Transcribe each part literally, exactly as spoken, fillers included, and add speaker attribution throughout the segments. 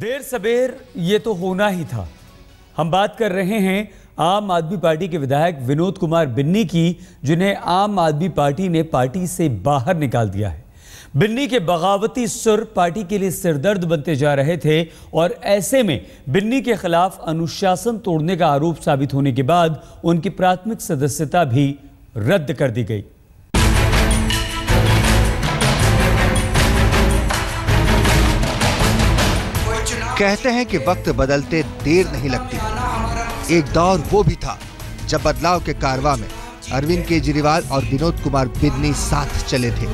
Speaker 1: देर सबेर ये तो होना ही था। हम बात कर रहे हैं आम आदमी पार्टी के विधायक विनोद कुमार बिन्नी की, जिन्हें आम आदमी पार्टी ने पार्टी से बाहर निकाल दिया है। बिन्नी के बगावती सुर पार्टी के लिए सिरदर्द बनते जा रहे थे और ऐसे में बिन्नी के खिलाफ अनुशासन तोड़ने का आरोप साबित होने के बाद उनकी प्राथमिक सदस्यता भी रद्द कर दी गई।
Speaker 2: कहते हैं कि वक्त बदलते देर नहीं लगती। एक दौर वो भी था जब बदलाव के कारवां में अरविंद केजरीवाल और विनोद कुमार बिन्नी साथ चले थे।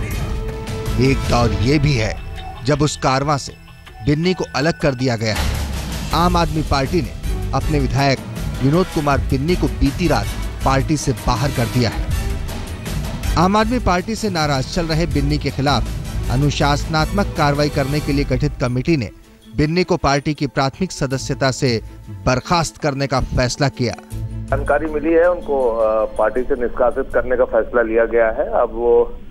Speaker 2: एक दौर ये भी है जब उस कारवां से बिन्नी को अलग कर दिया गया है। आम आदमी पार्टी ने अपने विधायक विनोद कुमार बिन्नी को बीती रात पार्टी से बाहर कर दिया है। आम आदमी पार्टी से नाराज चल रहे बिन्नी के खिलाफ अनुशासनात्मक कार्रवाई करने के लिए गठित कमेटी ने बिन्नी को पार्टी की प्राथमिक सदस्यता से बर्खास्त करने का फैसला किया।
Speaker 3: जानकारी मिली है, उनको पार्टी से निष्कासित करने का फैसला लिया गया है। अब वो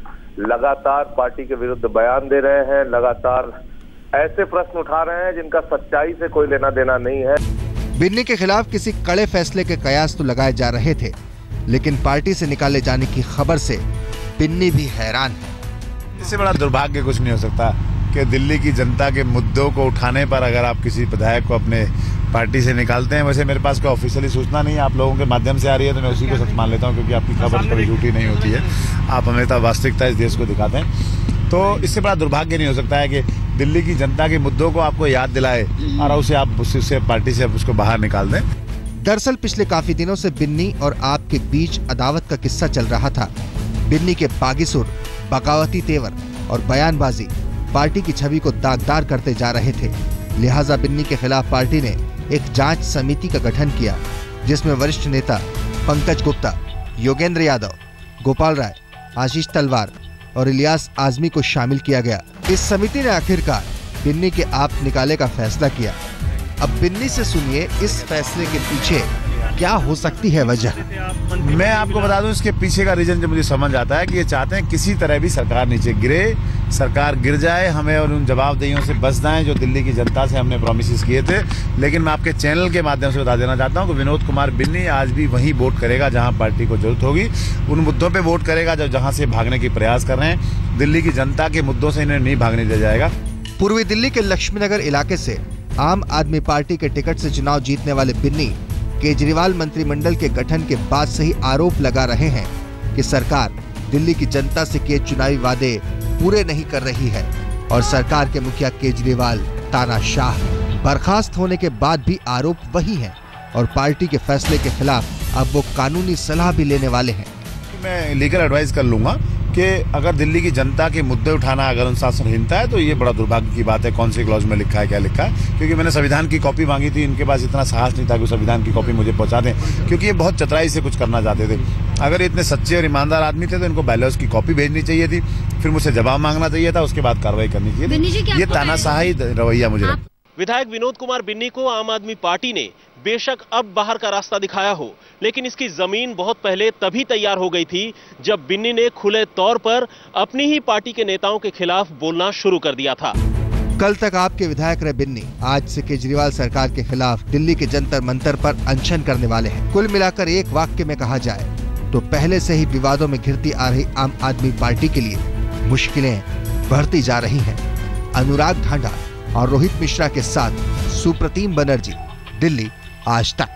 Speaker 3: लगातार पार्टी के विरुद्ध बयान दे रहे हैं, लगातार ऐसे प्रश्न उठा रहे हैं जिनका सच्चाई से कोई लेना देना नहीं है।
Speaker 2: बिन्नी के खिलाफ किसी कड़े फैसले के कयास तो लगाए जा रहे थे, लेकिन पार्टी से निकाले जाने की खबर से बिन्नी भी हैरान है।
Speaker 4: इससे बड़ा दुर्भाग्य कुछ नहीं हो सकता कि दिल्ली की जनता के मुद्दों को उठाने पर अगर आप किसी विधायक को अपने पार्टी से निकालते हैं। वैसे मेरे पास कोई ऑफिशियली सूचना नहीं है, आप लोगों के माध्यम से आ रही है तो मैं उसी को सच मान लेता हूं, क्योंकि आपकी खबर कभी झूठी नहीं होती है। आप हमेशा वास्तविकता इस देश को दिखाते हैं। तो इससे बड़ा दुर्भाग्य नहीं हो सकता है कि दिल्ली की जनता के मुद्दों को आपको याद दिलाए और उसे आप उससे पार्टी से उसको बाहर निकाल दें।
Speaker 2: दरअसल पिछले काफी दिनों से बिन्नी और आपके बीच अदावत का किस्सा चल रहा था। बिन्नी के बागी सुर, बगावती तेवर और बयानबाजी पार्टी की छवि को दागदार करते जा रहे थे। लिहाजा बिन्नी के खिलाफ पार्टी ने एक जांच समिति का गठन किया, जिसमें वरिष्ठ नेता पंकज गुप्ता, योगेंद्र यादव, गोपाल राय, आशीष तलवार और इलियास आजमी को शामिल किया गया। इस समिति ने आखिरकार बिन्नी के आप निकाले का फैसला किया। अब बिन्नी से सुनिए इस फैसले के पीछे क्या हो सकती है वजह।
Speaker 4: मैं आपको बता दूं, इसके पीछे का रीजन जो मुझे समझ आता है कि ये चाहते हैं किसी तरह भी सरकार नीचे गिरे, सरकार गिर जाए, हमें और उन जवाबदेहियों से बच जाएं जो दिल्ली की जनता से हमने प्रॉमिसेस किए थे। लेकिन मैं आपके चैनल के माध्यम से बता देना चाहता हूं कि विनोद कुमार बिन्नी आज भी वहीं वोट करेगा जहां पार्टी को जरूरत होगी, उन मुद्दों पर वोट करेगा जो जहाँ से भागने की प्रयास कर रहे हैं। दिल्ली की जनता के मुद्दों से इन्हें नहीं भागने दिया जाएगा।
Speaker 2: पूर्वी दिल्ली के लक्ष्मीनगर इलाके से आम आदमी पार्टी के टिकट से चुनाव जीतने वाले बिन्नी केजरीवाल मंत्रिमंडल के गठन के बाद से ही आरोप लगा रहे हैं कि सरकार दिल्ली की जनता से किए चुनावी वादे पूरे नहीं कर रही है और सरकार के मुखिया केजरीवाल तानाशाह बर्खास्त होने के बाद भी आरोप वही हैं और पार्टी के फैसले के खिलाफ अब वो कानूनी सलाह भी लेने वाले हैं।
Speaker 4: मैं लीगल एडवाइस कर लूंगा कि अगर दिल्ली की जनता के मुद्दे उठाना अगर अनुशासनहीनता है तो ये बड़ा दुर्भाग्य की बात है। कौन से क्लॉज में लिखा है, क्या लिखा है, क्योंकि मैंने संविधान की कॉपी मांगी थी, इनके पास इतना साहस नहीं था कि संविधान की कॉपी मुझे पहुंचा दें, क्योंकि ये बहुत चतुराई से कुछ करना चाहते थे। अगर इतने सच्चे और ईमानदार आदमी थे तो इनको बैलेंस की कॉपी भेजनी चाहिए थी, फिर मुझसे जवाब मांगना चाहिए था, उसके बाद कार्रवाई करनी चाहिए थी। ये तानाशाही रवैया मुझे।
Speaker 5: विधायक विनोद कुमार बिन्नी को आम आदमी पार्टी ने बेशक अब बाहर का रास्ता दिखाया हो, लेकिन इसकी जमीन बहुत पहले तभी तैयार हो गई थी जब बिन्नी ने खुले तौर पर अपनी ही पार्टी के नेताओं के खिलाफ बोलना शुरू कर दिया था।
Speaker 2: कल तक आपके विधायक रहे बिन्नी आज से केजरीवाल सरकार के खिलाफ दिल्ली के जंतर मंतर पर अनशन करने वाले हैं। कुल मिलाकर एक वाक्य में कहा जाए तो पहले से ही विवादों में घिरती आ रही आम आदमी पार्टी के लिए मुश्किलें बढ़ती जा रही हैं। अनुराग ढांडा और रोहित मिश्रा के साथ सुप्रतीम बनर्जी, दिल्ली आज तक।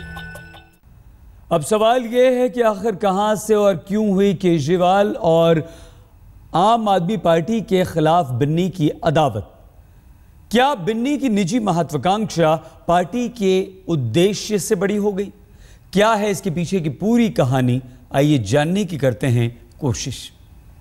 Speaker 1: अब सवाल यह है कि आखिर कहां से और क्यों हुई केजरीवाल और आम आदमी पार्टी के खिलाफ बिन्नी की अदावत। क्या बिन्नी की निजी महत्वाकांक्षा पार्टी के उद्देश्य से बड़ी हो गई? क्या है इसके पीछे की पूरी कहानी? आइए जानने की करते हैं कोशिश।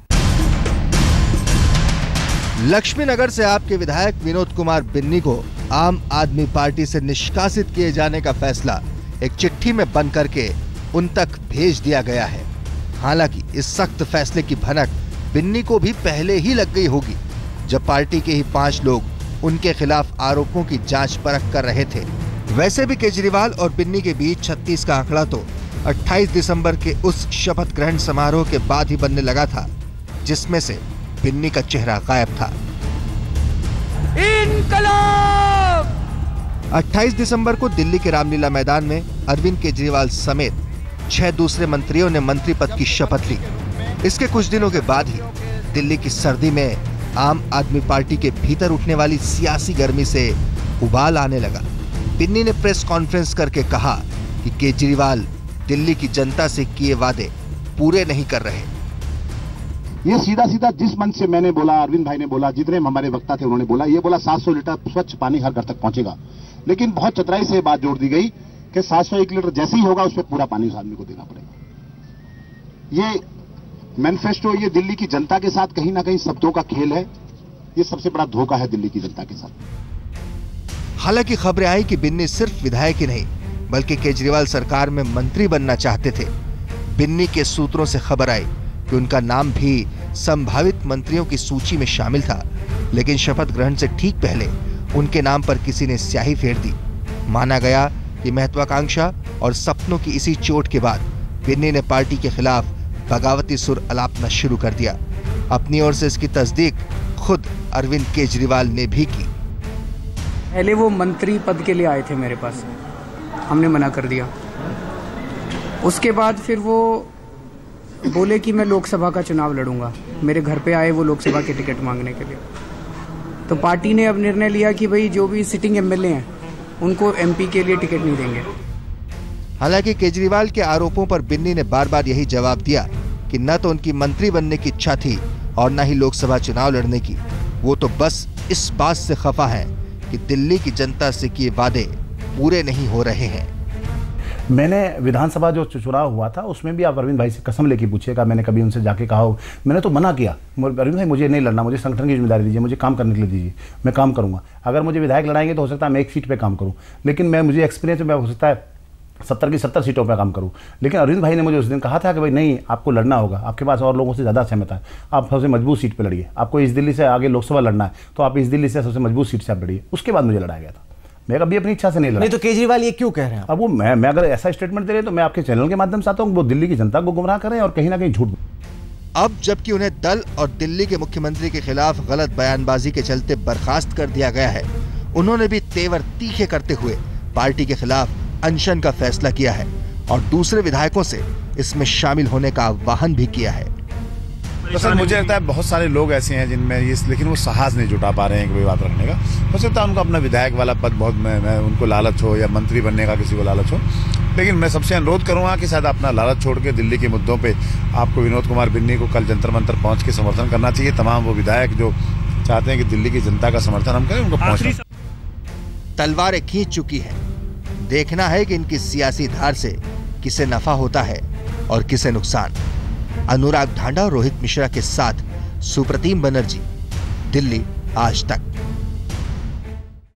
Speaker 2: लक्ष्मीनगर से आपके विधायक विनोद कुमार बिन्नी को आम आदमी पार्टी से निष्कासित किए जाने का फैसला एक चिट्ठी में बंद करके उन तक भेज दिया गया है। हालांकि इस सख्त फैसले की भनक बिन्नी को भी पहले ही लग गई होगी, जब पार्टी के ही पांच लोग उनके खिलाफ आरोपों की जांच परख कर रहे थे। वैसे भी केजरीवाल और बिन्नी के बीच छत्तीस का आंकड़ा तो अट्ठाईस दिसंबर के उस शपथ ग्रहण समारोह के बाद ही बनने लगा था, जिसमें से बिन्नी का चेहरा गायब था।
Speaker 1: इनकलाब!
Speaker 2: अट्ठाईस दिसंबर को दिल्ली के रामलीला मैदान में अरविंद केजरीवाल समेत छह दूसरे मंत्रियों ने मंत्री पद की शपथ ली। इसके कुछ दिनों के बाद ही दिल्ली की सर्दी में आम आदमी पार्टी के भीतर उठने वाली सियासी गर्मी से उबाल आने लगा। बिन्नी ने प्रेस कॉन्फ्रेंस करके कहा कि केजरीवाल दिल्ली की जनता से किए वादे पूरे नहीं कर रहे।
Speaker 6: ये सीधा सीधा जिस मंच से मैंने बोला, अरविंद भाई ने बोला, जितने हमारे वक्ता थे उन्होंने बोला, ये बोला सात सौ लीटर स्वच्छ पानी हर घर तक पहुंचेगा। लेकिन बहुत चतुराई से बात जोड़ दी गई कि सात सौ एक लीटर जैसे ही होगा उस पर पूरा पानी उस आदमी को देना पड़ेगा। ये मैनिफेस्टो, ये दिल्ली की जनता के साथ कहीं ना कहीं शब्दों का खेल है। ये सबसे बड़ा धोखा है दिल्ली की जनता के साथ।
Speaker 2: हालांकि खबरें आई कि बिन्नी सिर्फ विधायक ही नहीं बल्कि केजरीवाल सरकार में मंत्री बनना चाहते थे। बिन्नी के सूत्रों से खबर आई कि उनका नाम भी संभावित मंत्रियों की सूची में शामिल था, लेकिन शपथ ग्रहण से ठीक पहले उनके नाम पर किसी ने स्याही फेर दी। माना गया कि महत्वाकांक्षा और सपनों की इसी चोट के बाद बिन्नी ने पार्टी के खिलाफ बगावती सुर अलापना शुरू कर दिया। अपनी ओर से इसकी तस्दीक खुद अरविंद केजरीवाल ने भी की।
Speaker 7: पहले वो मंत्री पद के लिए आए थे मेरे पास, हमने मना कर दिया। उसके बाद फिर वो बोले कि मैं लोकसभा का चुनाव लड़ूंगा। मेरे घर पे आए वो लोकसभा के टिकट मांगने के लिए। तो पार्टी ने अब निर्णय लिया कि भाई जो भी सिटिंग एमएलए हैं उनको एमपी के लिए टिकट नहीं देंगे।
Speaker 2: हालांकि केजरीवाल के आरोपों पर बिन्नी ने बार बार यही जवाब दिया कि न तो उनकी मंत्री बनने की इच्छा थी और न ही लोकसभा चुनाव लड़ने की। वो तो बस इस बात से खफा है कि दिल्ली की जनता से किए वादे पूरे नहीं हो रहे हैं।
Speaker 6: मैंने विधानसभा जो चुनाव हुआ था उसमें भी आप अरविंद भाई से कसम लेके पूछिएगा, मैंने कभी उनसे जाके कहा हो, मैंने तो मना किया, अरविंद भाई मुझे नहीं लड़ना, मुझे संगठन की जिम्मेदारी दीजिए, मुझे काम करने के लिए दीजिए, मैं काम करूंगा। अगर मुझे विधायक लड़ाएंगे तो हो सकता है मैं एक सीट पे काम करूं, लेकिन मैं मुझे एक्सपीरियंस में हो सकता है सत्तर की सत्तर सीटों पर काम करूं। लेकिन अरविंद भाई ने मुझे उस दिन कहा था कि भाई नहीं, आपको लड़ना होगा, आपके पास और लोगों से ज़्यादा क्षमता है, आप सबसे मजबूत सीट पर लड़िए। आपको इस दिल्ली से आगे लोकसभा लड़ना है तो आप इस दिल्ली से सबसे मजबूत सीट से आप लड़िए। उसके बाद मुझे लड़ाया गया था। मैं कभी अपनी इच्छा से नहीं लड़ा।
Speaker 8: नहीं तो केजरीवाल ये क्यों कह रहे हैं?
Speaker 6: अब वो मैं मैं अगर ऐसा स्टेटमेंट दे रहे तो मैं आपके चैनल के माध्यम से आता हूँ वो दिल्ली की जनता को गुमराह करें और कहीं ना कहीं झूठ।
Speaker 2: अब जबकि उन्हें दल और दिल्ली के मुख्यमंत्री के खिलाफ गलत बयानबाजी के चलते बर्खास्त कर दिया गया है, उन्होंने भी तेवर तीखे करते हुए पार्टी के खिलाफ अनशन का फैसला किया है और दूसरे विधायकों से इसमें शामिल होने का आह्वान भी किया है।
Speaker 4: तो सर मुझे लगता है बहुत सारे लोग ऐसे हैं जिनमें ये, लेकिन वो साहस नहीं जुटा पा रहे हैं कोई बात रखने का। हो सकता है उनको अपना विधायक वाला पद बहुत मैं, मैं उनको लालच हो या मंत्री बनने का किसी को लालच हो, लेकिन मैं सबसे अनुरोध करूंगा कि शायद अपना लालच छोड़ के दिल्ली के मुद्दों पे आपको विनोद कुमार बिन्नी को कल जंतर मंतर पहुंच के समर्थन करना चाहिए। तमाम वो विधायक जो चाहते हैं कि दिल्ली की जनता का समर्थन हम करें, उनको पहुंच।
Speaker 2: तलवारें खींच चुकी है, देखना है कि इनकी सियासी धार से किसे नफा होता है और किसे नुकसान। अनुराग ढांडा और रोहित मिश्रा के साथ सुप्रतीम बनर्जी, दिल्ली आज तक।